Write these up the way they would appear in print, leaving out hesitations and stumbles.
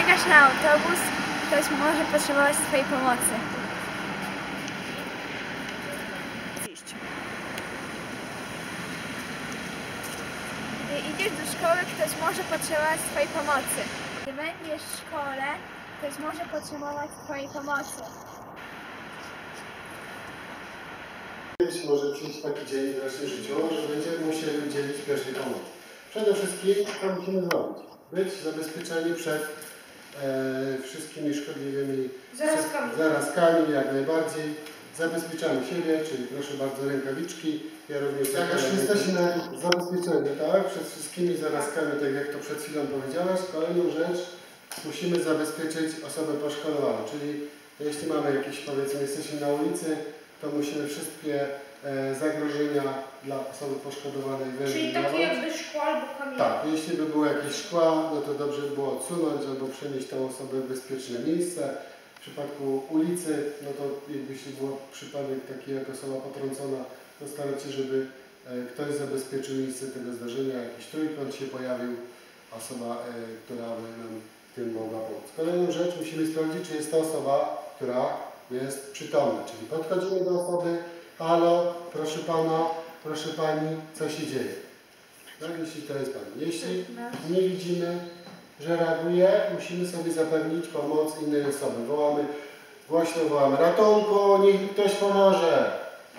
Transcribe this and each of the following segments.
czekasz na autobus, ktoś może potrzebować twojej pomocy. Gdy idziesz do szkoły, ktoś może potrzebować twojej pomocy. Gdy będziesz w szkole, ktoś może potrzebować twojej pomocy. Kiedyś może przyjść taki dzień w naszym życiu, że będziemy musieli udzielić pierwszej pomocy. Przede wszystkim to musimy zrobić. Być zabezpieczeni przed wszystkimi szkodliwymi zarazkami, jak najbardziej. Zabezpieczamy siebie, czyli proszę bardzo rękawiczki. Ja również jak już jesteśmy zabezpieczeni, tak? Przed wszystkimi zarazkami, tak jak to przed chwilą powiedziałaś, kolejną rzecz musimy zabezpieczyć osobę poszkodowaną, czyli jeśli mamy jakieś, powiedzmy, jesteśmy na ulicy, to musimy wszystkie zagrożenia dla osoby poszkodowanej wyeliminować. Czyli takie jakby szkła albo kamienie. Tak, jeśli by było jakieś szkła, no to dobrze by było odsunąć albo przenieść tą osobę w bezpieczne miejsce. W przypadku ulicy, no to jeśli był przypadek taki jak osoba potrącona, to starać się, żeby ktoś zabezpieczył miejsce tego zdarzenia, jakiś trójkąt się pojawił, osoba, która by nam w tym mogła pomóc. Kolejną rzecz musimy sprawdzić, czy jest to osoba, która jest przytomna, czyli podchodzimy do osoby, halo, proszę pana, proszę pani, co się dzieje? Tak, jeśli to jest pani. Jeśli nie widzimy, że reaguje, musimy sobie zapewnić pomoc innej osoby. Wołamy, głośno wołamy, ratunku, niech mi ktoś pomoże.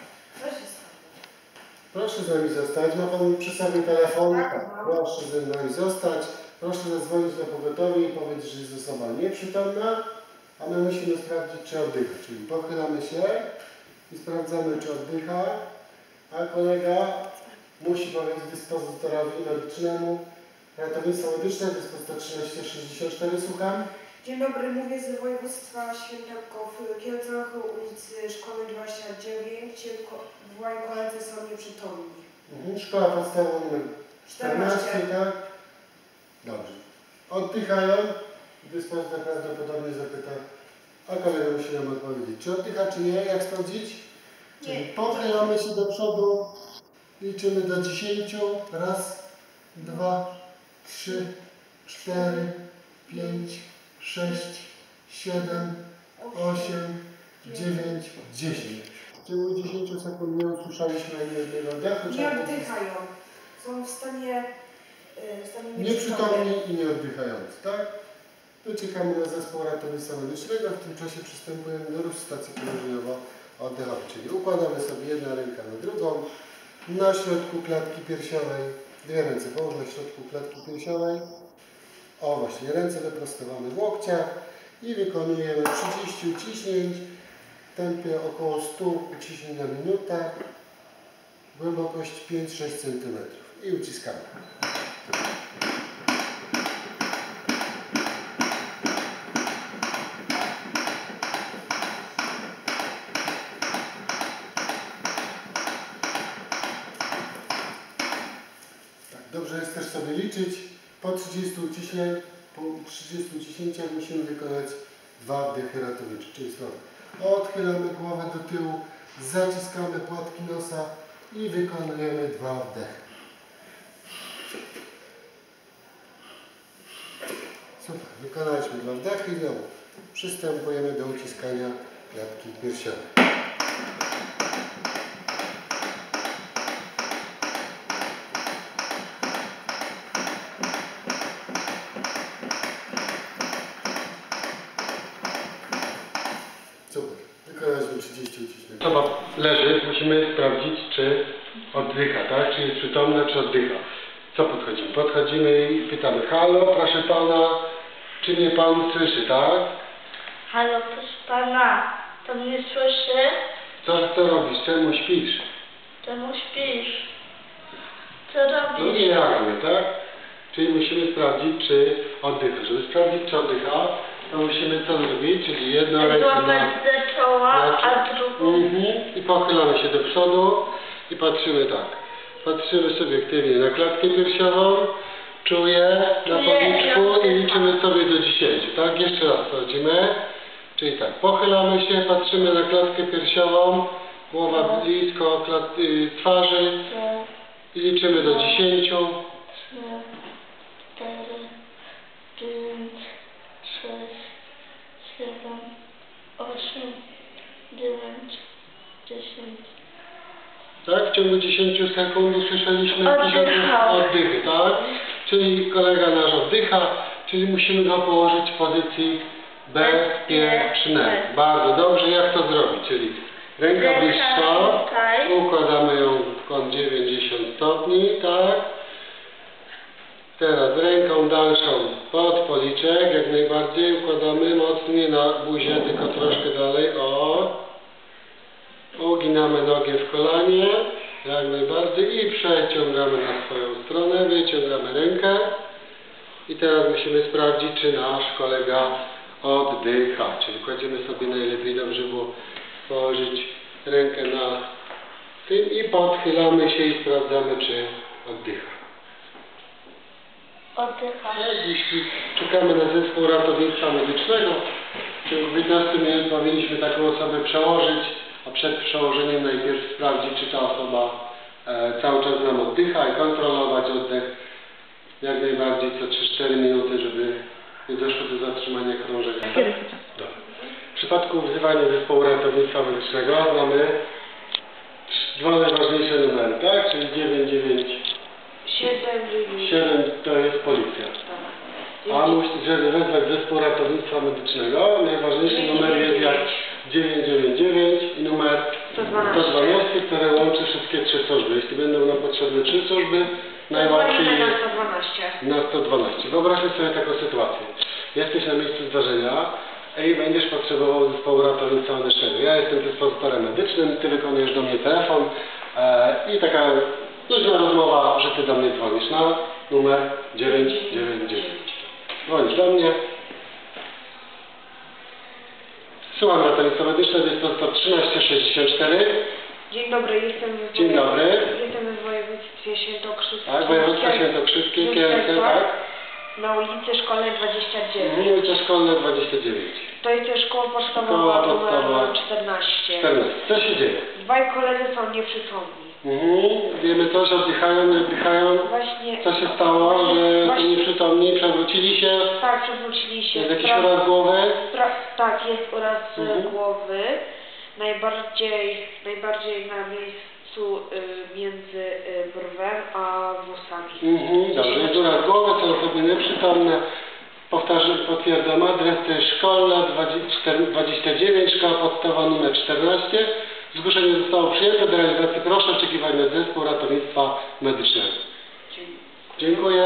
Proszę z nami zostać, ma pan przy sobie telefon, proszę z nami zostać, proszę zadzwonić na pogotowie i powiedzieć, że jest osoba nieprzytomna, a my musimy sprawdzić, czy oddycha, czyli pochylamy się i sprawdzamy, czy oddycha, a kolega musi powiedzieć dyspozytorowi medycznemu, ratownictwo medyczne, dyspozytor 1364, słucham. Dzień dobry, mówię z województwa Świętokrzyska w Kielcach, ulicy Szkolnej 29. Dwaj koledzy są nieprzytomni. Szkoła podstawowa numer 14, tak? Dobrze. Oddychają. Dyspozytor prawdopodobnie zapyta, a kolega musi nam odpowiedzieć, czy oddycha, czy nie, jak sprawdzić? Czyli pochylamy się do przodu, liczymy do 10. Raz, 2, 3, 4, 5, 6, 7, 8, 9, 10. W ciągu 10 sekund nie usłyszeliśmy ani jednego oddechu. Nie oddychają. Są w stanie nieprzytomni i nieoddychający, tak? Tu czekamy na zespół ratownictwa medycznego, w tym czasie przystępujemy do resuscytacji położeniowo-oddechowej, czyli układamy sobie jedna ręka na drugą, na środku klatki piersiowej, dwie ręce połóż na środku klatki piersiowej, o właśnie, ręce wyprostowane w łokciach i wykonujemy 30 uciśnięć w tempie około 100 uciśnień na minutę, głębokość 5-6 cm i uciskamy. Dobrze jest też sobie liczyć. Po 30 uciśnięciach musimy wykonać 2 wdechy ratownicze, czyli znowu odchylamy głowę do tyłu, zaciskamy płatki nosa i wykonujemy 2 wdechy. Super, wykonaliśmy 2 wdechy i znowu przystępujemy do uciskania klatki piersiowej. Super, wykonaliśmy 30 uciśnięć. Osoba leży, musimy sprawdzić, czy oddycha, tak? Czy jest przytomna, czy oddycha. Co podchodzimy? Podchodzimy i pytamy, halo, proszę pana, czy mnie pan słyszy, tak? Halo, proszę pana, to mnie słyszy? Co robisz? Czemu śpisz? Czemu śpisz? Co No robisz? nie reaguje, tak? Czyli musimy sprawdzić, czy oddycha. Żeby sprawdzić, czy oddycha, to musimy co zrobić? Czyli jedną rękę Złapać do czoła, a drugą... I pochylamy się do przodu i patrzymy tak. Patrzymy subiektywnie na klatkę piersiową, czuję na policzku i liczymy sobie do 10. Tak? Jeszcze raz sprawdzimy. Czyli tak, pochylamy się, patrzymy na klatkę piersiową, głowa blisko twarzy i liczymy do 10. 3, 4, 5, 6, ciągu 10 sekund usłyszeliśmy Oddychał. oddychy, tak? Czyli kolega nasz oddycha, czyli musimy go położyć w pozycji bezpiecznej. Bardzo dobrze, jak to zrobić? Czyli ręka bliższa, układamy ją w kąt 90 stopni, tak? Teraz ręką dalszą pod policzek, jak najbardziej układamy mocniej na buzię, tylko troszkę dalej, o. Uginamy nogę w kolanie, jak najbardziej i przeciągamy na swoją stronę, wyciągamy rękę. I teraz musimy sprawdzić, czy nasz kolega oddycha. Czyli kładziemy sobie, najlepiej dobrze było położyć rękę na tym i podchylamy się i sprawdzamy, czy oddycha. Oddycha. Jeśli czekamy na zespół ratownictwa medycznego, w ciągu 15 minut powinniśmy taką osobę przełożyć, a przed przełożeniem najpierw sprawdzić, czy ta osoba cały czas nam oddycha i kontrolować oddech jak najbardziej co 3-4 minuty, żeby nie doszło do zatrzymania krążenia. Dobra. W przypadku wzywania zespołu ratownictwa medycznego mamy dwa najważniejsze numery, tak? Czyli 997 to jest policja. A żeby wezwać zespół ratownictwa medycznego, najważniejszy numer jest jak 999 i numer 112, które łączy wszystkie 3 służby. Jeśli będą nam potrzebne 3 służby, najłatwiej jest na 112. Wyobraźmy sobie taką sytuację. Jesteś na miejscu zdarzenia i będziesz potrzebował zespołu ratownictwa medycznego. Ja jestem dyspozytorem medycznym, ty wykonujesz do mnie telefon i taka luźna rozmowa, że ty do mnie dzwonisz na numer 999. Dzwonisz do mnie. Słucham ratownictwa medycznego, jest to 1364. Dzień dobry, jestem w województwie świętokrzyskim. Tak, województwo świętokrzyskie, Kielce, tak? Na ulicy Szkolnej 29. Ulica Szkolna 29. To jest szkoła podstawowa numer 14. 14. Co się dzieje? Dwaj koledzy są nieprzytomni. Wiemy coś, oddychają, nie oddychają? Właśnie. Co się stało, że są nieprzytomni, przewrócili się? Tak, przewrócili się. Jest jakiś uraz głowy? Tak, jest uraz głowy. Najbardziej na miejscu między brwem a włosami. Dobrze, jest uraz głowy, są osoby nieprzytomne. Potwierdzam adres, to jest Szkolna 29, szkoła podstawowa numer 14. Zgłoszenie zostało przyjęte, do realizacji proszę oczekiwać na zespół ratownictwa medycznego. Dziękuję.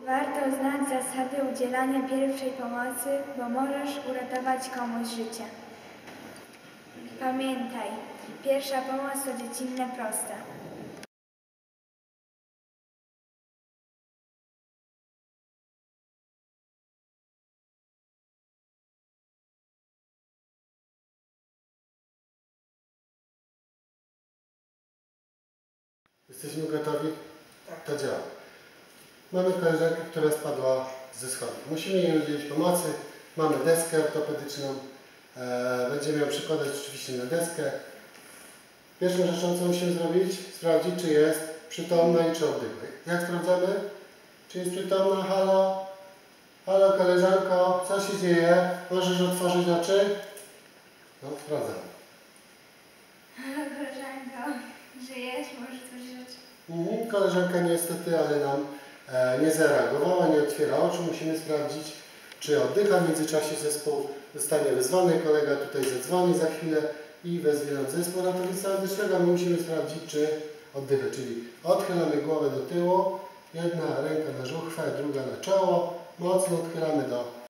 Warto znać zasady udzielania pierwszej pomocy, bo możesz uratować komuś życie. Pamiętaj, pierwsza pomoc to dziecinne proste. Jesteśmy gotowi? Tak. To działa. Mamy koleżankę, która spadła ze schodów. Musimy jej udzielić pomocy. Mamy deskę ortopedyczną. Będziemy ją przykładać oczywiście na deskę. Pierwszą rzeczą, co musimy zrobić, sprawdzić, czy jest przytomna i czy oddycha. Jak sprawdzamy? Czy jest przytomna? Halo? Halo koleżanko, co się dzieje? Możesz otworzyć oczy? No, sprawdzamy. Halo koleżanko, żyjesz? Możesz otworzyć oczy? Koleżanka niestety, ale nam nie zareagowała, nie otwiera oczu. Musimy sprawdzić, czy oddycha. W międzyczasie zespół zostanie wezwany. Kolega tutaj zadzwoni za chwilę i wezwie nam zespół ratownictwa medycznego. My musimy sprawdzić, czy oddycha, czyli odchylamy głowę do tyłu, jedna ręka na żuchwę, druga na czoło, mocno odchylamy do